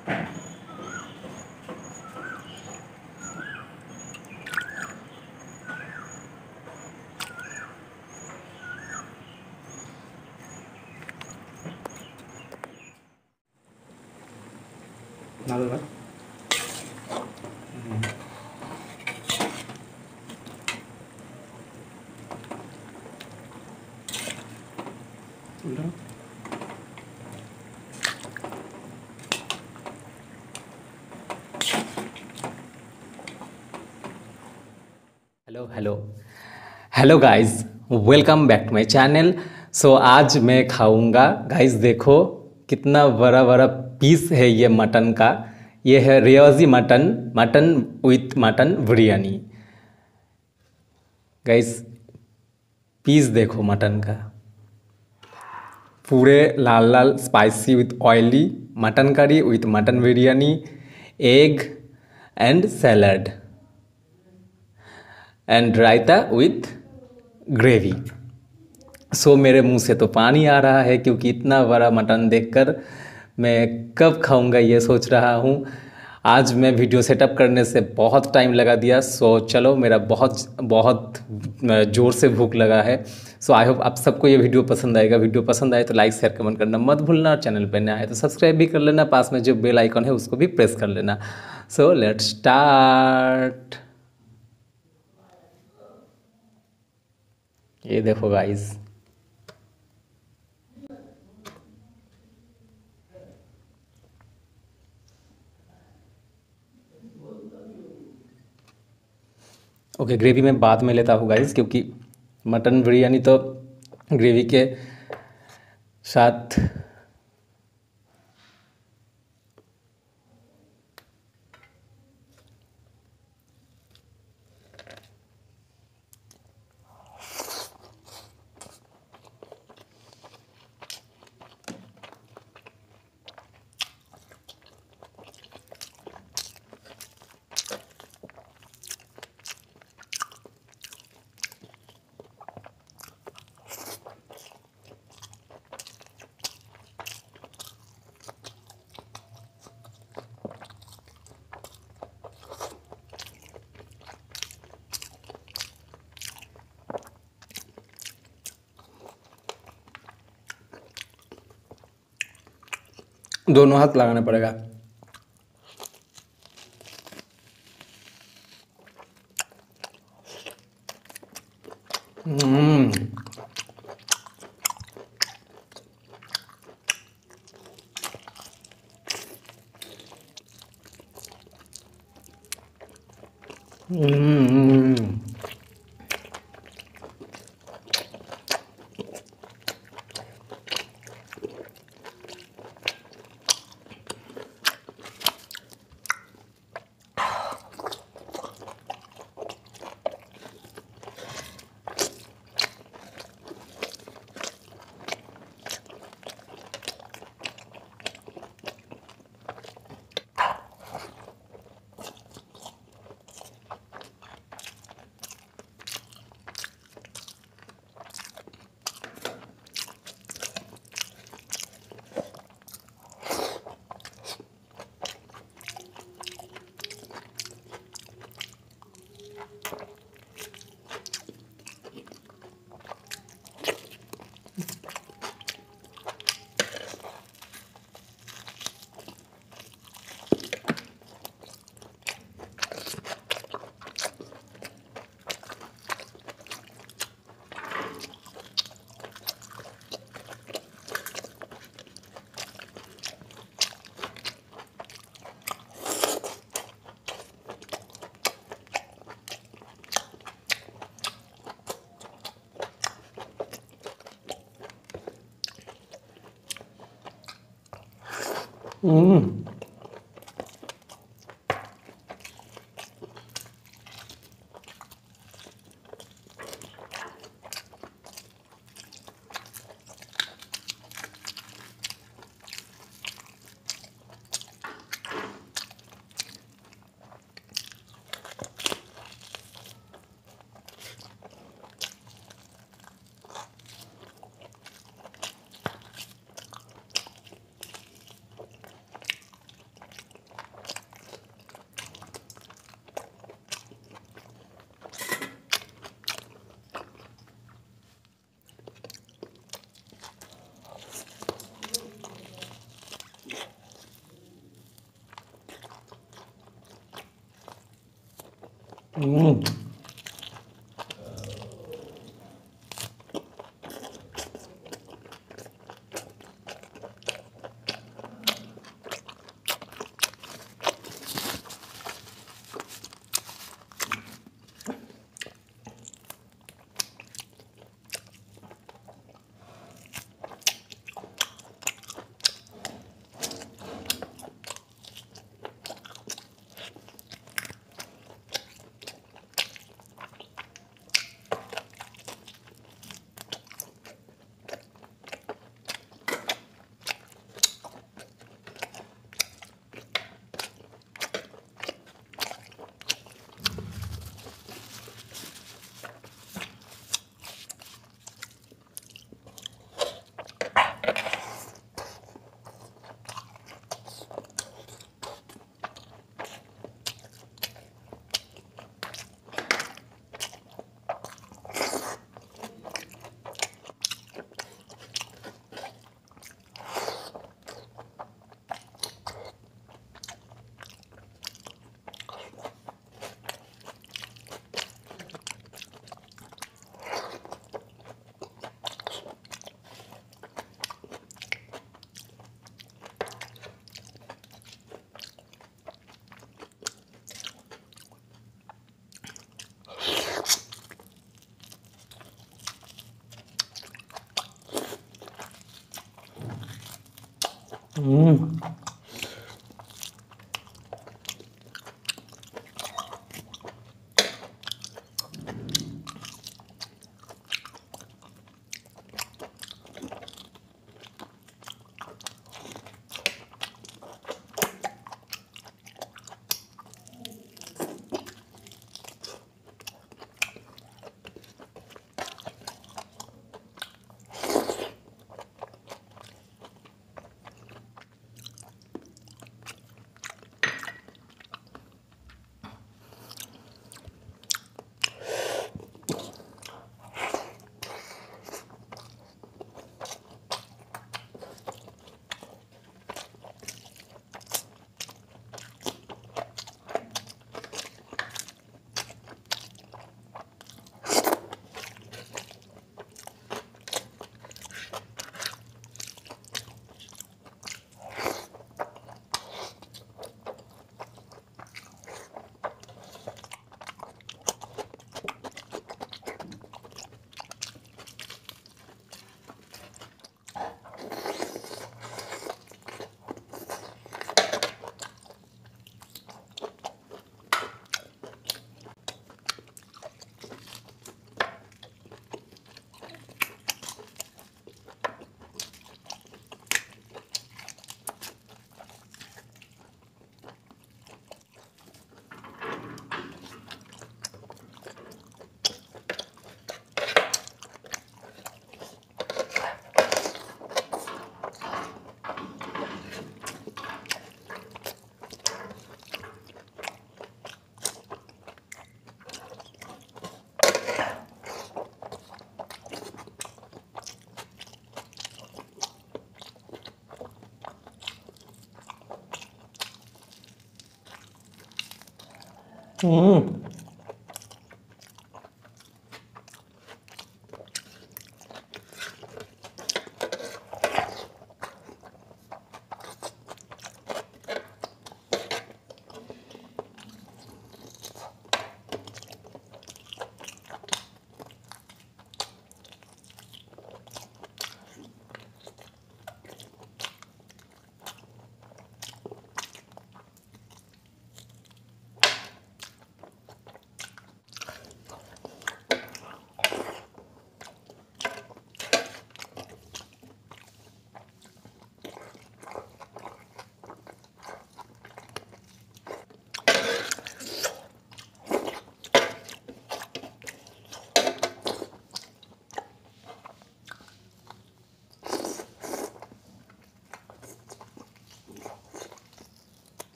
Hello hello hello guys, welcome back to my channel. So आज मैं खाऊंगा guys, देखो कितना बड़ा बड़ा पीस है ये मटन का। ये है रियाजी mutton, mutton with mutton biryani. Guys piece देखो मटन का, पूरे लाल लाल spicy with oily mutton curry with mutton biryani, egg and salad and raita with gravy. So मेरे मुंह से तो पानी आ रहा है, क्योंकि इतना बड़ा मटन देखकर मैं कब खाऊंगा ये सोच रहा हूँ। आज मैं वीडियो सेटअप करने से बहुत टाइम लगा दिया। सो चलो, मेरा बहुत बहुत ज़ोर से भूख लगा है। सो आई होप आप सबको ये वीडियो पसंद आएगा। वीडियो पसंद आए तो लाइक शेयर कमेंट करना मत भूलना। चैनल पर नया है तो सब्सक्राइब भी कर लेना, पास में जो बेल आइकन है उसको भी प्रेस कर लेना। So let's start. ये देखो गाइस, ओके ग्रेवी मैं बाद में लेता हूँ गाइस, क्योंकि मटन बिरयानी तो ग्रेवी के साथ दोनों हाथ लगाना पड़ेगा। हम्म हम्म हम्म हम्म। Mm.